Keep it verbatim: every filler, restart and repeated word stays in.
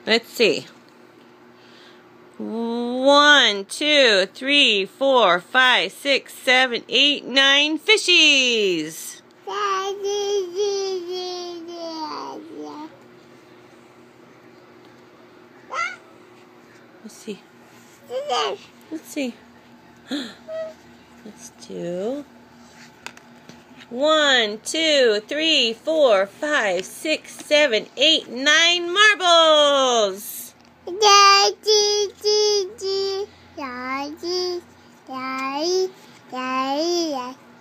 Let's see. One, two, three, four, five, six, seven, eight, nine fishies. Let's see. Let's see. Let's do one, two, three, four, five, six, seven, eight, nine marbles. Daddy, daddy, daddy, daddy, daddy.